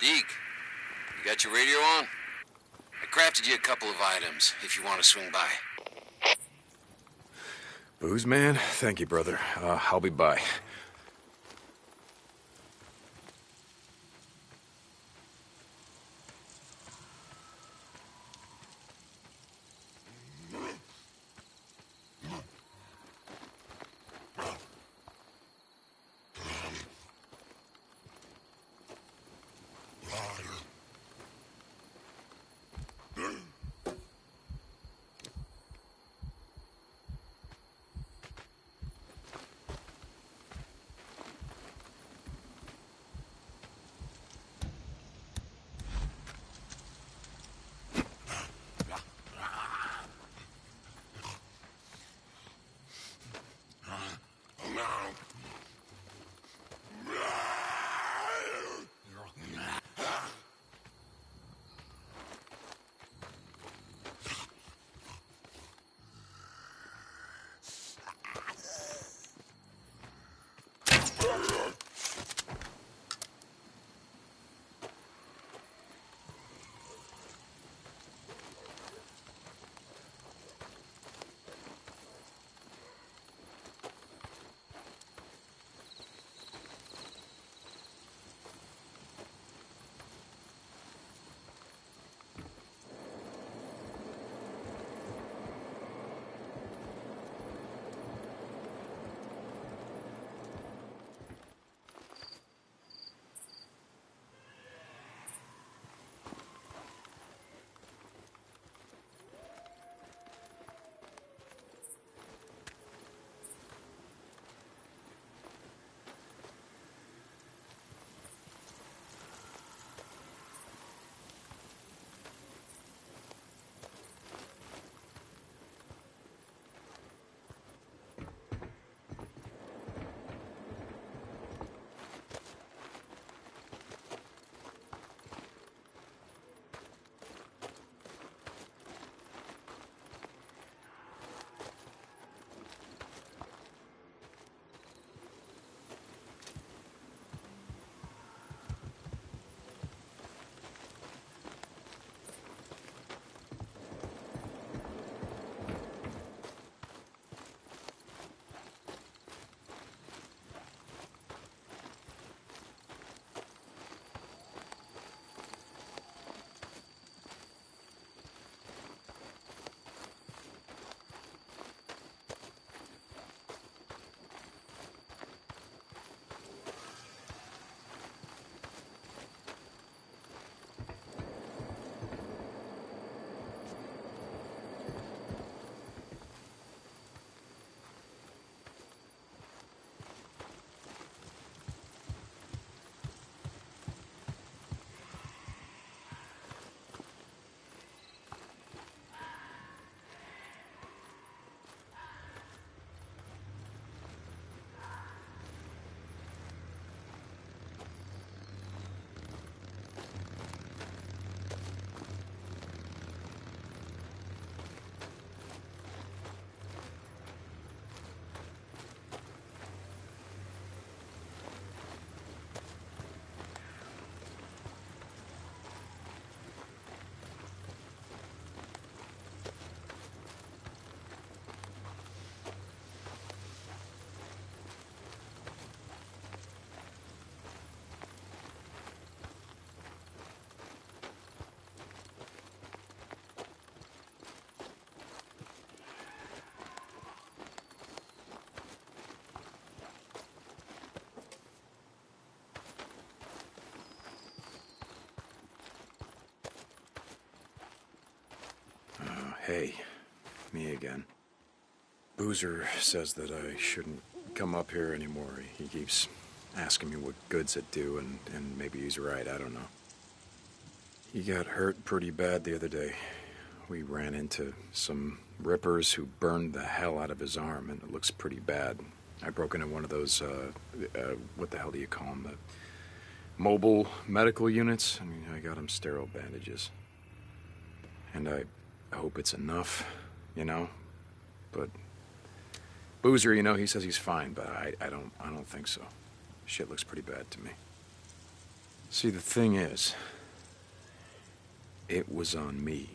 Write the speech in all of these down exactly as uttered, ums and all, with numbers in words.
Deke, you got your radio on? I crafted you a couple of items, if you want to swing by. Booze, man? Thank you, brother. Uh, I'll be by. Hey, me again. Boozer says that I shouldn't come up here anymore. He keeps asking me what good's it do, and, and maybe he's right, I don't know. He got hurt pretty bad the other day. We ran into some rippers who burned the hell out of his arm, and it looks pretty bad. I broke into one of those, uh, uh what the hell do you call them? The mobile medical units. I mean, I got him sterile bandages. And I hope it's enough, you know? But Boozer, you know, he says he's fine, but I, I don't I don't think so. Shit looks pretty bad to me. See, the thing is, it was on me.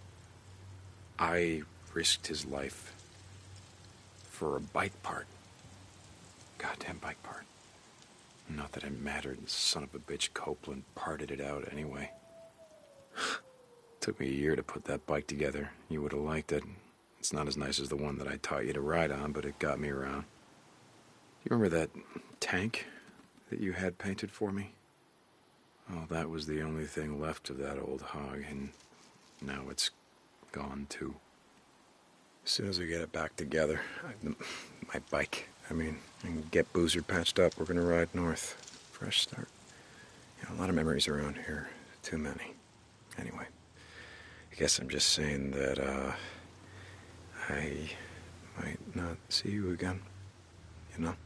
I risked his life for a bike part. Goddamn bike part. Not that it mattered. The son of a bitch Copeland parted it out anyway. Took me a year to put that bike together. You would have liked it. It's not as nice as the one that I taught you to ride on, but it got me around. You remember that tank that you had painted for me? Oh, that was the only thing left of that old hog, and now it's gone too. As soon as we get it back together, I, my bike, I mean, and get Boozer patched up, we're gonna ride north. Fresh start. You know, a lot of memories around here. Too many. Anyway, I guess I'm just saying that, uh, I might not see you again, you know?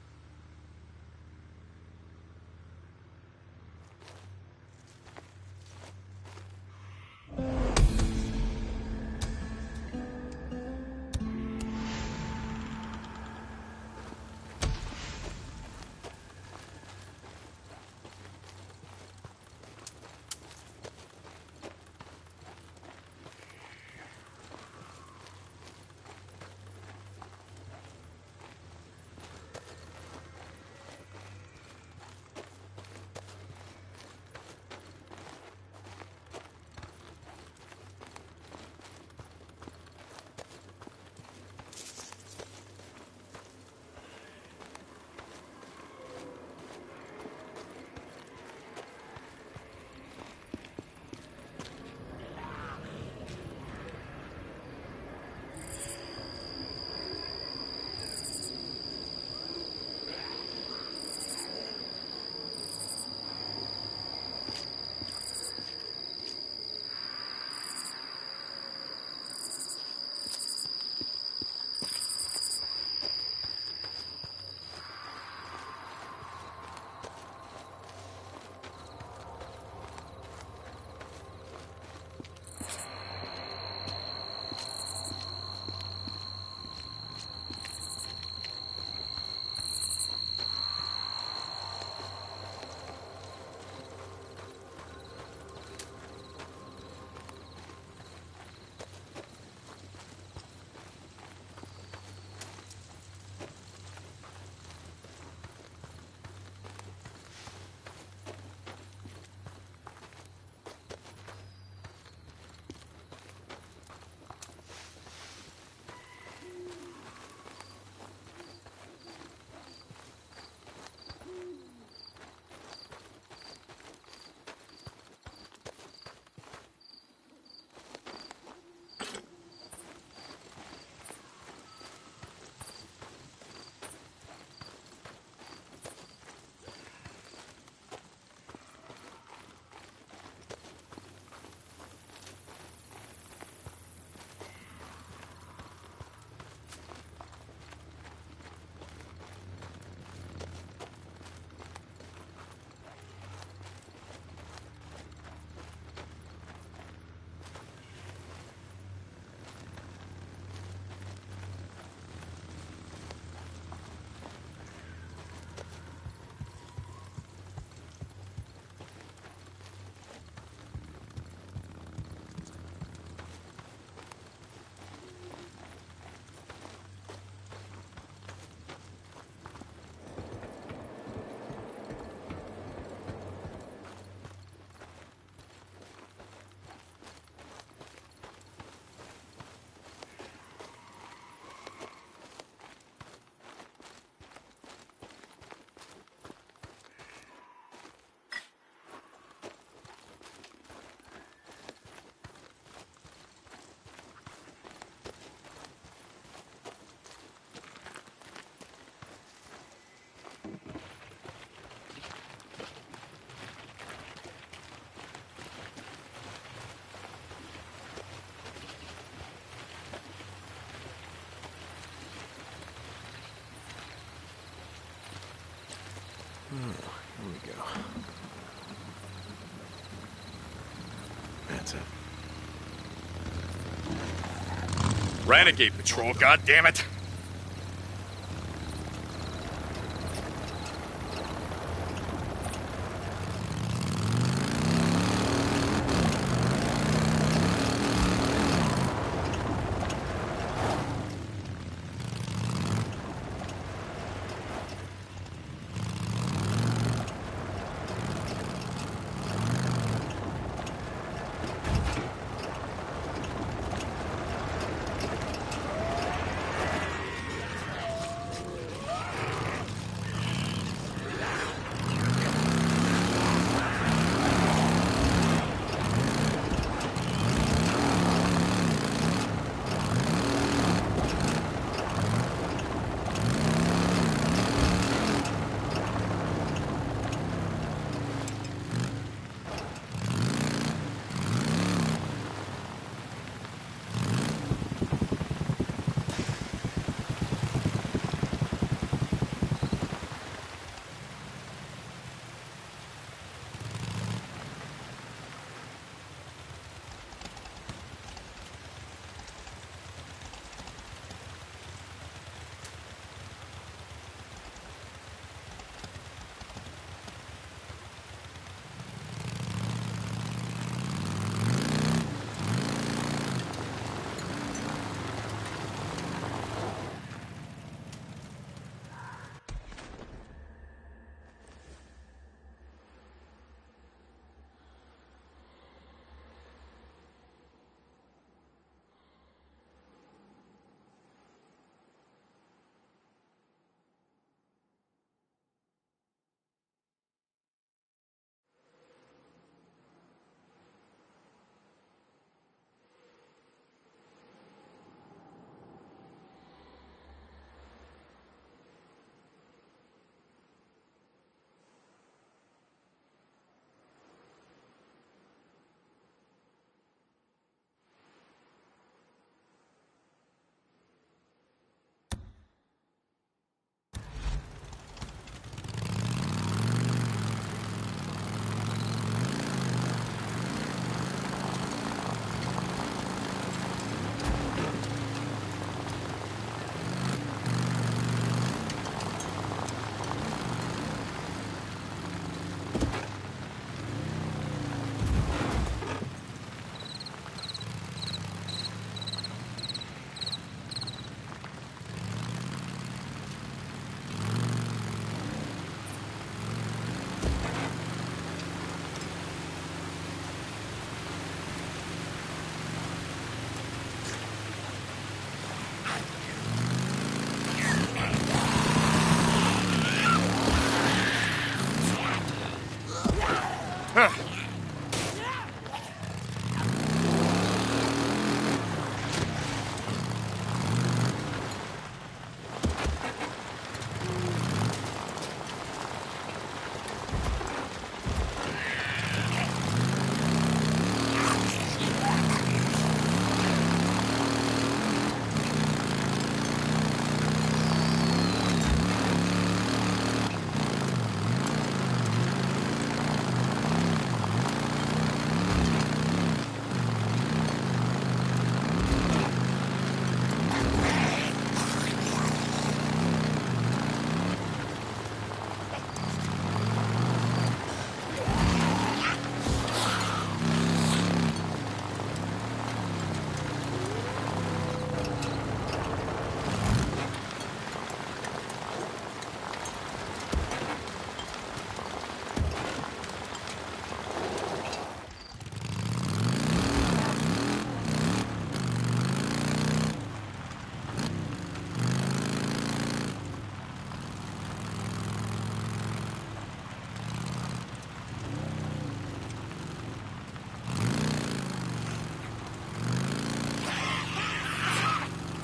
Oh, here we go. That's it. Renegade Patrol, goddammit!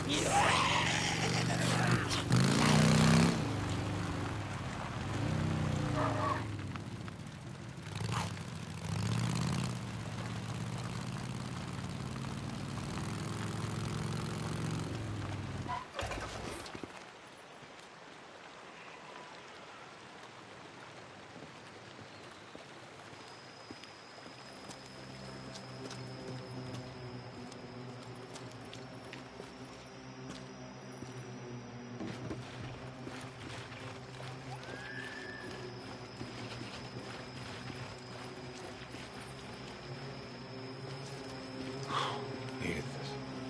Needed this.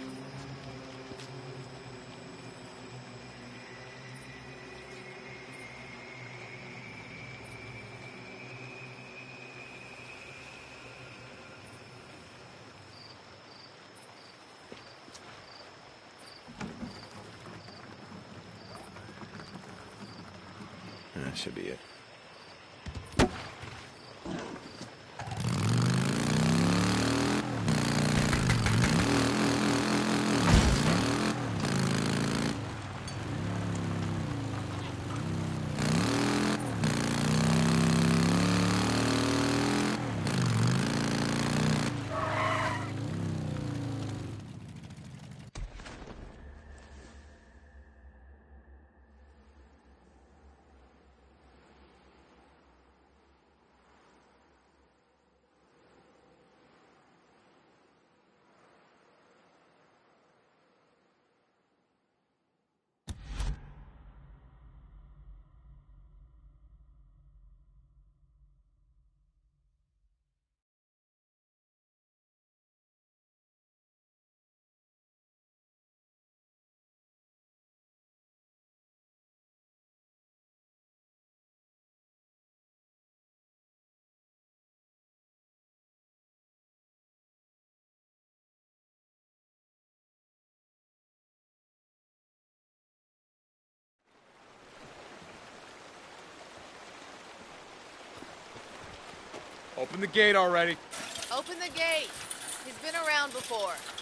That should be it. Open the gate already. Open the gate. He's been around before.